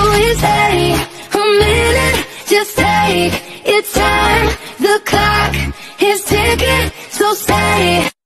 is a minute, just take your time. The clock is ticking, so stay.